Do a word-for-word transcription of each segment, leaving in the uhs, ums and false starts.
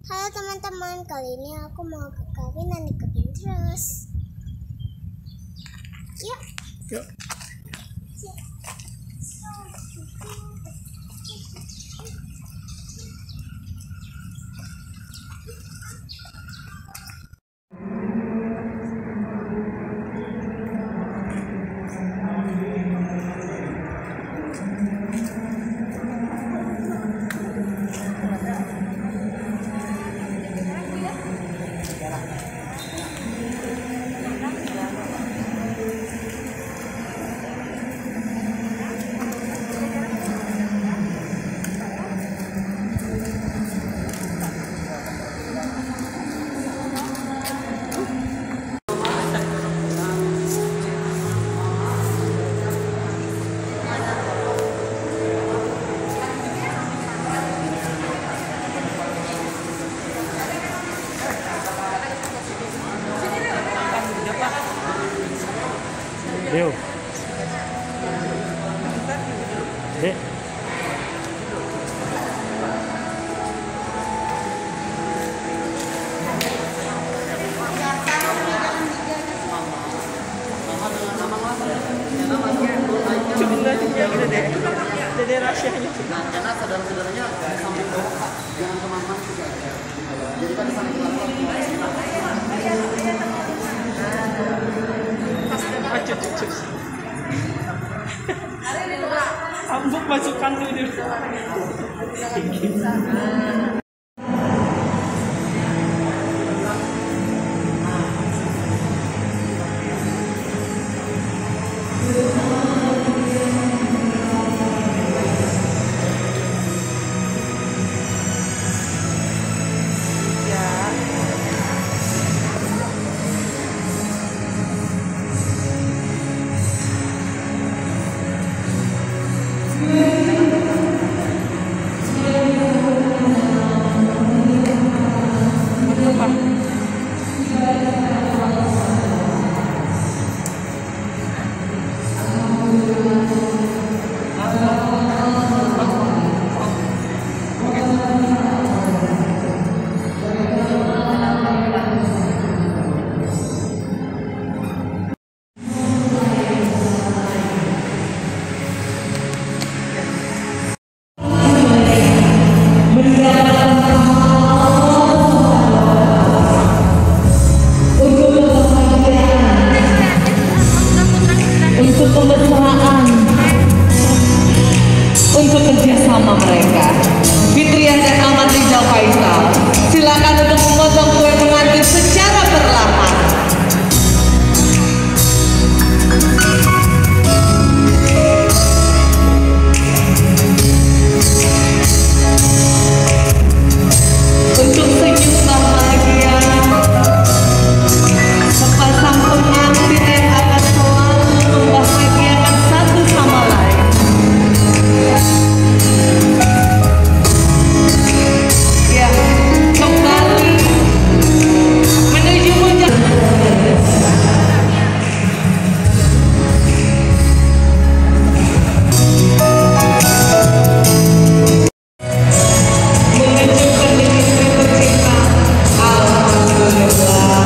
Halo teman-teman, kali ini aku mau ke kawinan ikutin terus. Yuk. Yuk. Leo. Dek. Jadi rahasianya. Nah, karena saudara-saudaranya di samping bawah, Pak, jangan kemana-mana juga. Jadi kan di sana kita Cus-cus. Ambuk masukkan dulu. Untuk kemesraan, untuk kerjasama mereka, Fitriah dan Ahmad Rizal Faisal, silakan untuk memotong kue pengantin secara perlahan. Untuk senyum bahagia, sepasang pengantin yang akan selalu membahagiakan satu sama lain. Ya, kembali menuju puncak. Menuju ke negeri tercinta. Alhamdulillah.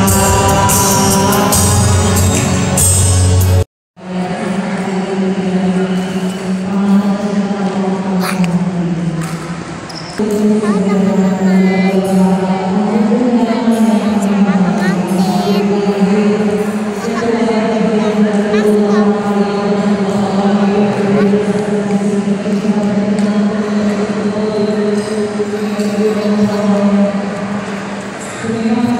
Terima kasih.